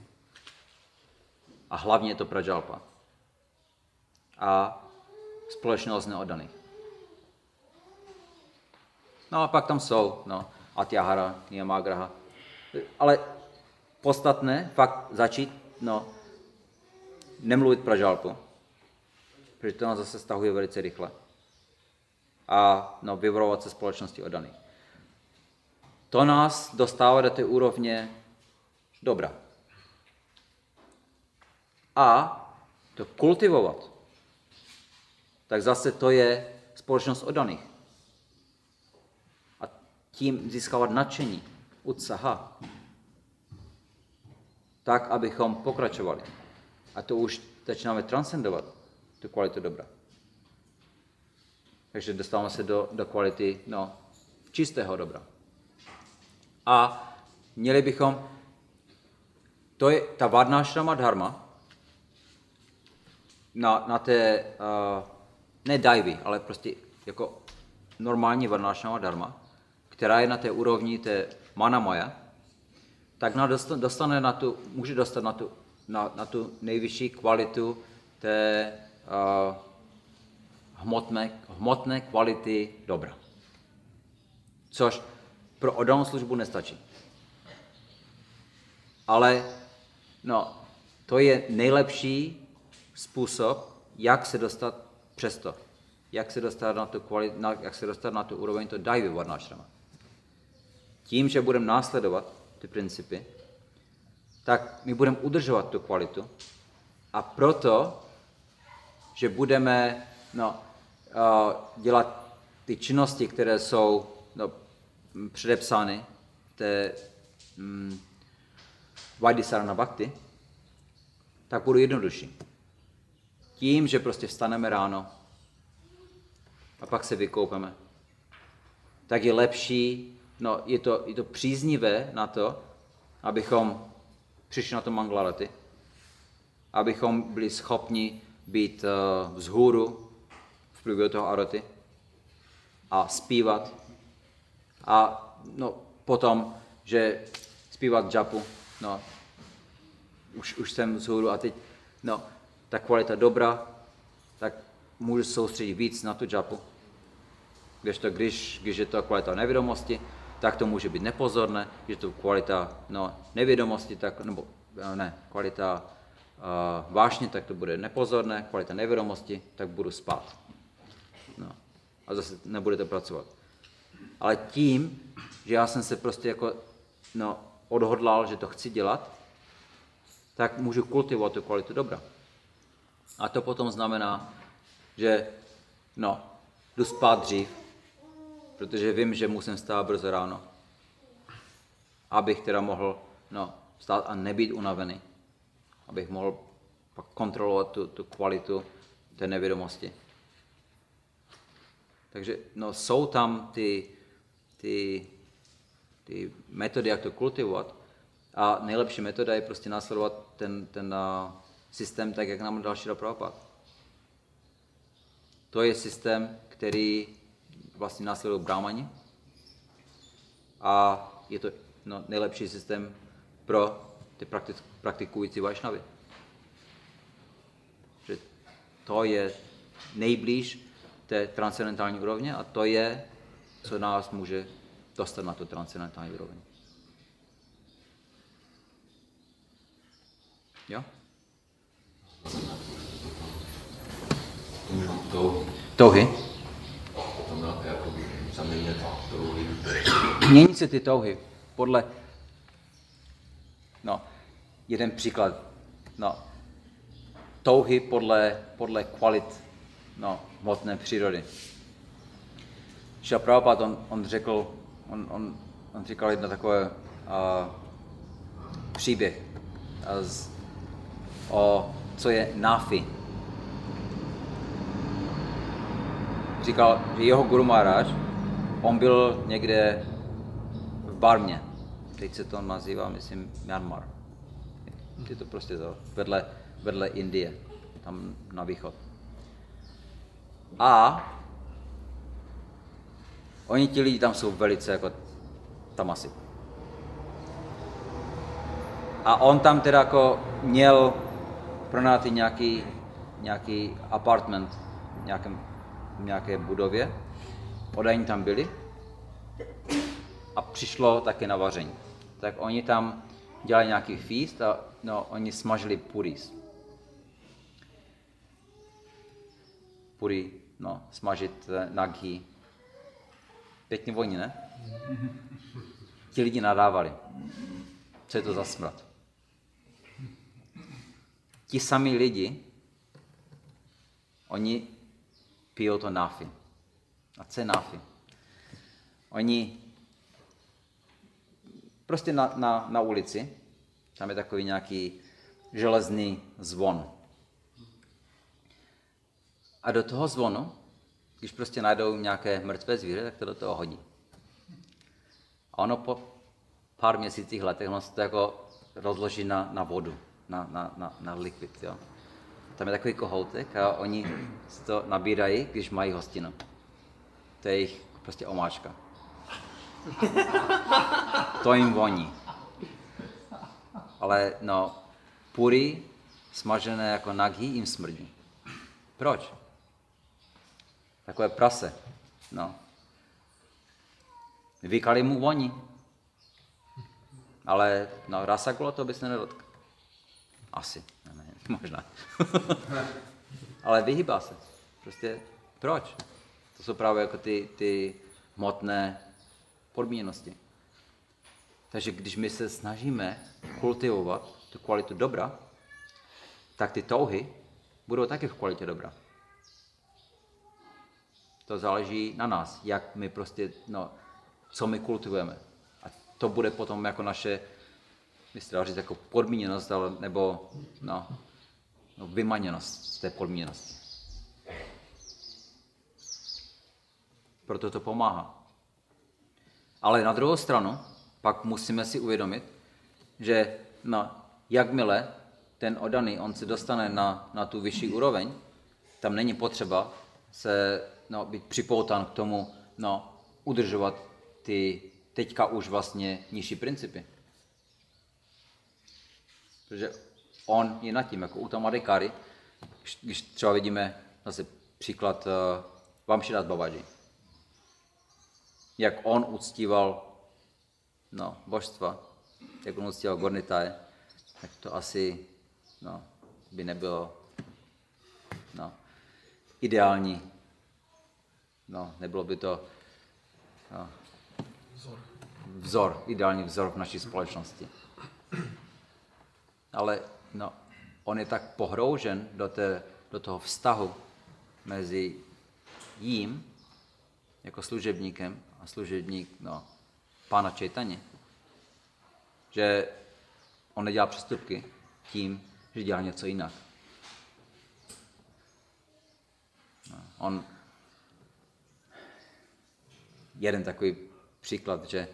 [SPEAKER 1] A hlavně je to prajalpa. A společnost neoddaných. No a pak tam jsou, no, atyahara, niyamagraha. Ale podstatné fakt začít, no, nemluvit prajalpu. protože to nás zase stahuje velice rychle. A no, vyvarovat se společnosti oddaných. To nás dostává do té úrovně dobra. A to kultivovat, tak zase to je společnost oddaných. A tím získávat nadšení, utsaha, tak, abychom pokračovali. A to už začínáme transcendovat, tu kvalitu dobra. Takže dostáváme se do, do kvality no, čistého dobra. A měli bychom, to je ta varnášrama dharma, na, na té, uh, ne dajvy, ale prostě jako normální varnášrama dharma, která je na té úrovni té manamaya, tak dostane na tu, může dostat na tu, na, na tu nejvyšší kvalitu té uh, hmotné, hmotné kvality dobra. Což pro oddanou službu nestačí. Ale no, to je nejlepší způsob, jak se dostat přes to. Jak se dostat na tu, kvalit, na, jak se dostat na tu úroveň to dajvy varnášrama. Tím, že budeme následovat ty principy, tak my budeme udržovat tu kvalitu a proto, že budeme no, uh, dělat ty činnosti, které jsou no, předepsány v té um, Vaidisarana Bhakti, tak budou jednodušší. Tím, že prostě vstaneme ráno a pak se vykoupeme, tak je lepší, no, je to, je to příznivé na to, abychom přišli na to Mangalarati, abychom byli schopni být uh, vzhůru v průběhu toho arati a zpívat. A no, potom, že zpívat japu, no, už, už jsem vzhůru a teď, no, ta kvalita dobrá, tak můžu soustředit víc na tu japu. Kdežto, když, když je to kvalita nevědomosti, tak to může být nepozorné, když je to kvalita no, nevědomosti, tak, nebo ne, kvalita uh, vášně, tak to bude nepozorné, kvalita nevědomosti, tak budu spát. No. A zase nebudete pracovat. Ale tím, že já jsem se prostě jako no, odhodlal, že to chci dělat, tak můžu kultivovat tu kvalitu dobra. A to potom znamená, že no, jdu spát dřív, protože vím, že musím stát brzo ráno, abych teda mohl no, stát a nebýt unavený, abych mohl pak kontrolovat tu, tu kvalitu té nevědomosti. Takže no, jsou tam ty, ty, ty metody, jak to kultivovat a nejlepší metoda je prostě následovat ten, ten uh, systém tak, jak nám dal Šrila Prabhupád. To je systém, který vlastně následují brahmani a je to no, nejlepší systém pro ty praktik, praktikující vajšnavy. Že to je nejblíž té transcendentální úrovně a to je, co nás může dostat na tu transcendentální úroveň. Jo?
[SPEAKER 7] Touhy.
[SPEAKER 1] Touhy?
[SPEAKER 7] No, jakoby zaměnit touhy.
[SPEAKER 1] Mění se ty touhy podle, no, jeden příklad, no, touhy podle, podle kvalit, no, hmotné přírody. Šrila Prabhupád, on, on řekl, on, on, on říkal jedno takové uh, příběh uh, z, o, co je náfi. Říkal, že jeho Guru Maharaj, on byl někde v Barmě, teď se to nazývá, myslím, Myanmar. Je to prostě to, vedle, vedle Indie, tam na východ. A oni ti lidi tam jsou velice jako tamasi. A on tam teda jako měl pronajatý nějaký, nějaký apartment v nějakém, v nějaké budově. Odajní tam byli a přišlo také na vaření. Tak oni tam dělali nějaký feast a no, oni smažili puris. puri, no, smažit na ghee. Pěkně voní, ne? Ti lidi nadávali. Co je to za smrad? Ti samí lidi, oni pijou to náfi. A co je náfi? Oni prostě na, na, na ulici, tam je takový nějaký železný zvon. A do toho zvonu, když prostě najdou nějaké mrtvé zvíře, tak to do toho hodí. A ono po pár měsících, letech, ono se to jako rozloží na, na vodu, na, na, na, na likvid. Jo. Tam je takový kohoutek a oni si to nabírají, když mají hostinu. To je jejich prostě omáčka. To jim voní. Ale no, puri smažené jako na ghee jim smrdí. Proč? Takové prase. No. Vykali mu voní. Ale no, rasagula to by se nedotkl. Asi. Ne, ne, možná. Ale vyhýbá se. Prostě proč? To jsou právě jako ty, ty hmotné podmíněnosti. Takže když my se snažíme kultivovat tu kvalitu dobra, tak ty touhy budou taky v kvalitě dobra. To záleží na nás, jak my prostě, no, co my kultivujeme. A to bude potom jako naše, myslím, říct, jako podmíněnost, ale, nebo no, no, vymaněnost z té podmíněnosti. Proto to pomáhá. Ale na druhou stranu, pak musíme si uvědomit, že no, jakmile ten oddaný, on se dostane na, na tu vyšší úroveň, tam není potřeba se no, být připoután k tomu, no, udržovat ty teďka už vlastně nižší principy. Protože on je nad tím, jako u Tamadekary, když, když třeba vidíme zase příklad uh, Vamšidas Babaji. Jak on uctíval no, božstva, jak on uctíval Gornitaje, tak to asi no, by nebylo no, ideální. No, nebylo by to no,
[SPEAKER 2] Vzor.
[SPEAKER 1] vzor, ideální vzor v naší společnosti. Ale no, on je tak pohroužen do, té, do toho vztahu mezi jím, jako služebníkem, a služebník no, pána Čejtani, že on nedělá přestupky tím, že dělá něco jinak. No, on jeden takový příklad, že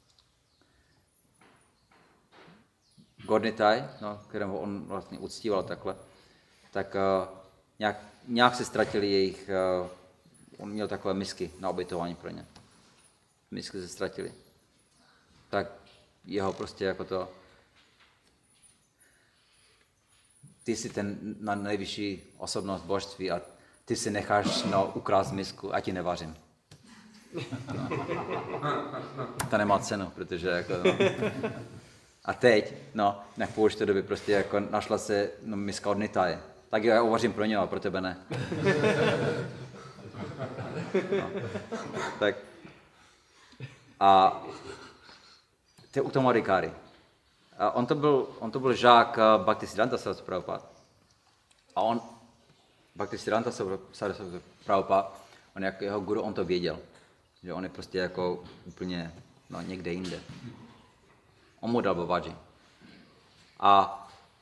[SPEAKER 1] Gornitaj, no, kterého on vlastně uctíval takhle, tak uh, nějak, nějak se ztratili jejich, uh, on měl takové misky na obětování pro ně. Misky se ztratili. Tak jeho prostě jako to, ty jsi ten na nejvyšší osobnost božství a ty si necháš no, ukrást misku a ti nevařím. No. To nemá cenu, protože jako, no. A teď, no, na pouštěté doby prostě jako našla se no, miska od Nitaje. Tak jo, já uvařím pro něho, a pro tebe ne. No. Tak. A to je u Tamadekary. A on to byl, on to byl žák Bhaktisiddhanta Saraswati Prabhupada. A on, Bhaktisiddhanta Saraswati Prabhupada, on jako jeho guru, on to věděl. Že on je prostě jako úplně no, někde jinde. On mu dal Babaji. A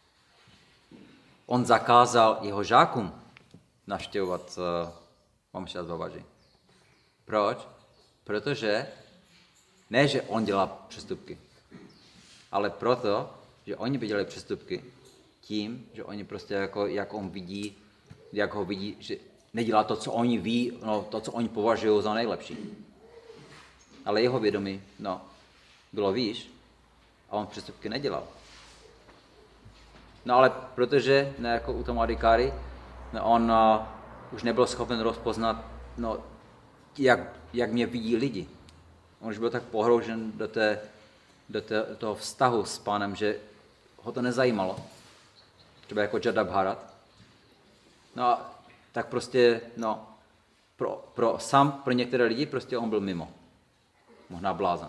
[SPEAKER 1] on zakázal jeho žákům navštěvovat uh, Vamšidas Babaji. Proč? Protože ne, že on dělá přestupky, ale proto, že oni by dělali přestupky tím, že oni prostě jako, jak on vidí, jak ho vidí, že nedělá to, co oni ví, no, to, co oni považují za nejlepší. Ale jeho vědomí, no, bylo výš a on přestupky nedělal. No ale protože, ne jako u Tamadekary, no, on uh, už nebyl schopen rozpoznat, no, jak, jak mě vidí lidi. On už byl tak pohroužen do, té, do, té, do toho vztahu s pánem, že ho to nezajímalo. Třeba jako Jada Bharat. No a tak prostě, no, pro, pro, sám pro některé lidi prostě on byl mimo. Možná blázen.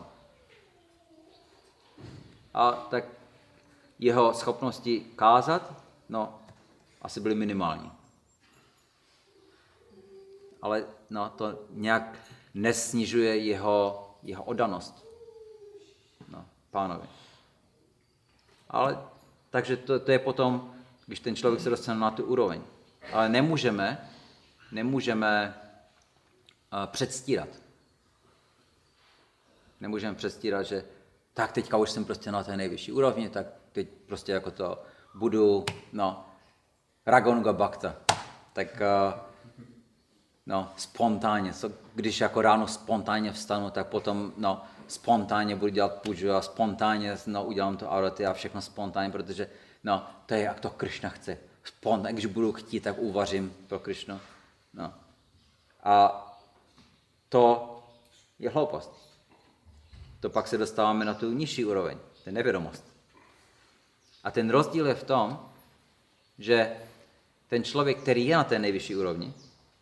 [SPEAKER 1] A tak jeho schopnosti kázat, no, asi byly minimální. Ale no, to nějak nesnižuje jeho, jeho oddanost, no, Pánovi. Ale takže to, to je potom, když ten člověk se dostane na tu úroveň. Ale nemůžeme, nemůžeme uh, předstírat. Nemůžeme předstírat, že tak teďka už jsem prostě na té nejvyšší úrovni, tak teď prostě jako to budu, no, Ragonga Bhakta. Tak, uh, no, spontánně. So, když jako ráno spontánně vstanu, tak potom, no, spontánně budu dělat puju a spontánně, no, udělám to arati a všechno spontánně, protože, no, to je, jak to Krishna chce. Spontánně, když budu chtít, tak uvařím pro Krishnu. No. A to je hloupost. To pak se dostáváme na tu nižší úroveň, to je nevědomost. A ten rozdíl je v tom, že ten člověk, který je na té nejvyšší úrovni,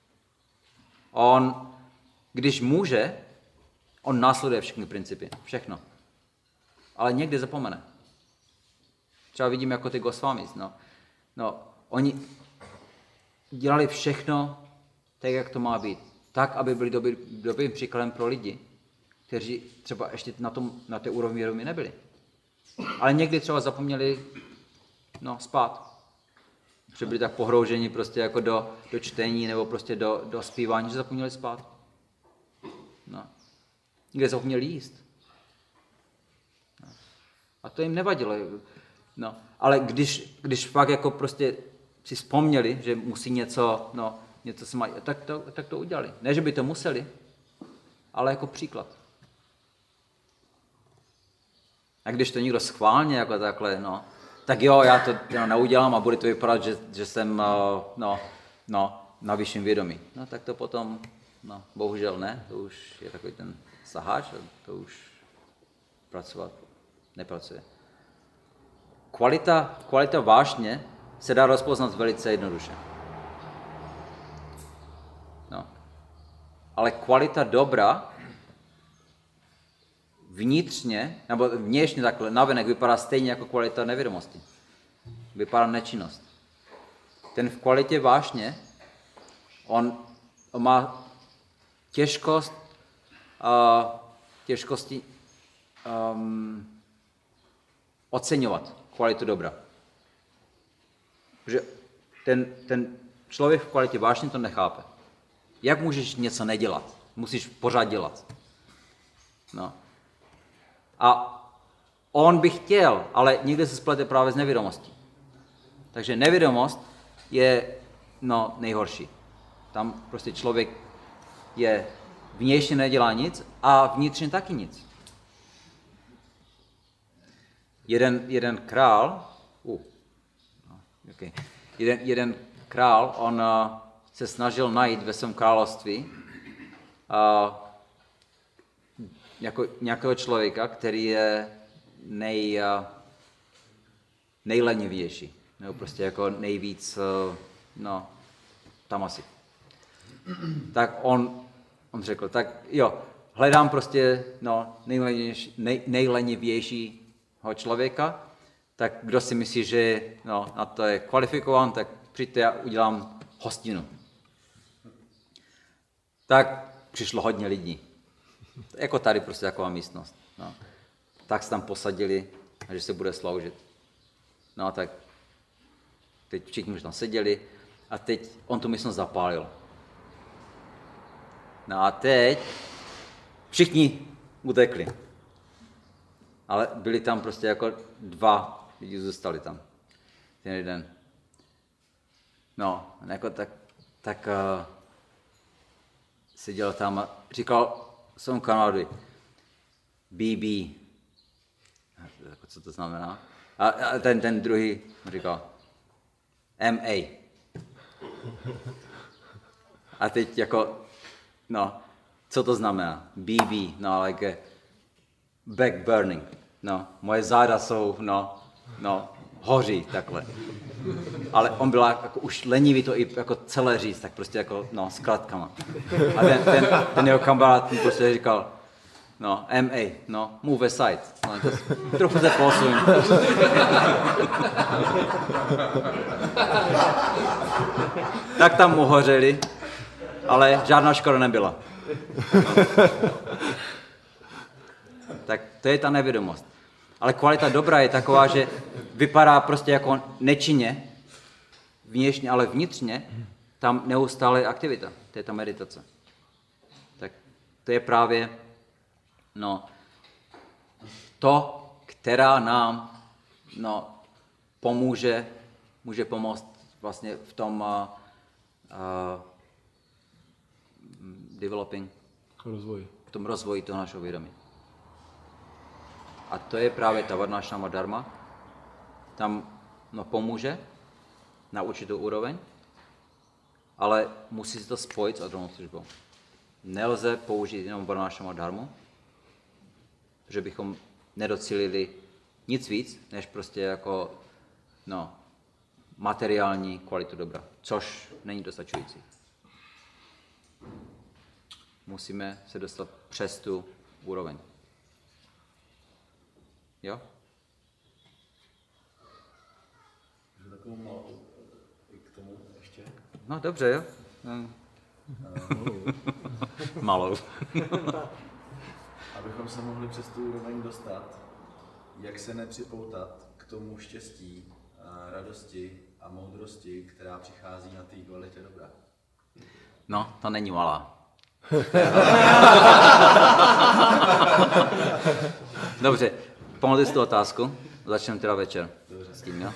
[SPEAKER 1] on, když může, on následuje všechny principy, všechno. Ale někdy zapomene. Třeba vidím jako ty Goswamis, no. No, oni dělali všechno tak, jak to má být. Tak, aby byli dobrý, dobrým příkladem pro lidi, kteří třeba ještě na, tom, na té úrovni vědomí nebyli. Ale někdy třeba zapomněli, no, spát. Že byli tak pohrouženi prostě jako do, do čtení nebo prostě do, do zpívání, že zapomněli spát. No. Někde zapomněli jíst. No. A to jim nevadilo. No. Ale když, když fakt jako prostě si vzpomněli, že musí něco, no, něco se mají, tak to, tak to udělali. Ne, že by to museli, ale jako příklad. A když to někdo schválně jako takhle, no, tak jo, já to no, neudělám a bude to vypadat, že, že jsem no, no, na vyšším vědomí. No tak to potom, no, bohužel ne, to už je takový ten saháč, to už pracovat nepracuje. Kvalita, kvalita vášně se dá rozpoznat velice jednoduše. No. Ale kvalita dobra vnitřně, nebo vnějšně takhle, navenek vypadá stejně jako kvalita nevědomosti. Vypadá nečinnost. Ten v kvalitě vášně, on, on má těžkost, uh, těžkosti um, oceňovat kvalitu dobra. Protože ten, ten člověk v kvalitě vášně to nechápe. Jak můžeš něco nedělat? Musíš pořád dělat. No. A on by chtěl, ale někde se splete právě z nevědomostí. Takže nevědomost je, no, nejhorší. Tam prostě člověk je vnějšně nedělá nic a vnitřně taky nic. Jeden, jeden král, uh, okay. jeden, jeden král, on uh, se snažil najít ve svém království uh, jako nějakého člověka, který je nej, uh, nejlenivější, nebo prostě jako nejvíc, uh, no, tam asi. Tak on, on řekl, tak jo, hledám prostě, no, nejlenivější, nej, nejlenivějšího člověka, tak kdo si myslí, že, no, na to je kvalifikován, tak přijďte a udělám hostinu. Tak přišlo hodně lidí. Jako tady prostě taková místnost. No. Tak se tam posadili, že se bude sloužit. No a tak teď všichni už tam seděli a teď on tu místnost zapálil. No a teď všichni utekli. Ale byli tam prostě jako dva lidi, zůstali tam. Ten jeden. No, jako tak, tak uh, seděl tam a říkal svému kamarádovi B B. Co to znamená? A, a ten, ten druhý říkal M A. A teď jako, no, co to znamená? B B, no, like back burning. No, moje záda jsou, no, no, hoří takhle. Ale on byl jako už lenivý to i jako celé říct, tak prostě jako, no, s kratkama. A ten, ten, ten jeho kamarád mu prostě říkal, no, M A, no, move aside, no, to, trochu se posuň. Tak tam uhořeli, ale žádná škoda nebyla. Tak to je ta nevědomost. Ale kvalita dobra je taková, že vypadá prostě jako nečinně, vnějšně, ale vnitřně, tam neustále je aktivita, to je ta meditace. Tak to je právě no, to, která nám no, pomůže, může pomoct vlastně v tom uh, uh, developing,
[SPEAKER 2] Rozvoj.
[SPEAKER 1] v tom rozvoji toho našeho vědomí. A to je právě ta Varnášrama dharma. Tam no, pomůže na určitou úroveň, ale musí se to spojit s odbornou službou. Nelze použít jenom Varnášrama dharmu, že bychom nedocílili nic víc, než prostě jako no, materiální kvalitu dobra, což není dostačující. Musíme se dostat přes tu úroveň. Jo?
[SPEAKER 8] Můžu takovou malou i k tomu ještě?
[SPEAKER 1] No dobře, jo. Hmm. Malou.
[SPEAKER 8] Abychom se mohli přes tu úroveň dostat, jak se nepřipoutat k tomu štěstí, radosti a moudrosti, která přichází na té kvalitě dobra.
[SPEAKER 1] No, to není malá. Dobře, pamatuji si tu otázku. Začneme teda večer. Dobře. S tím, jo?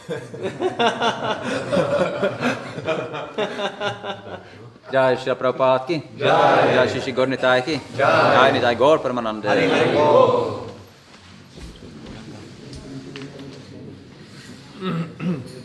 [SPEAKER 1] Jai Shri Prabhupada ki. Jai. Jai Shri Shri Gaur Nitai ki. Jai. Jai Nitai Gaur Paramanande.
[SPEAKER 5] Hari Hari Bol.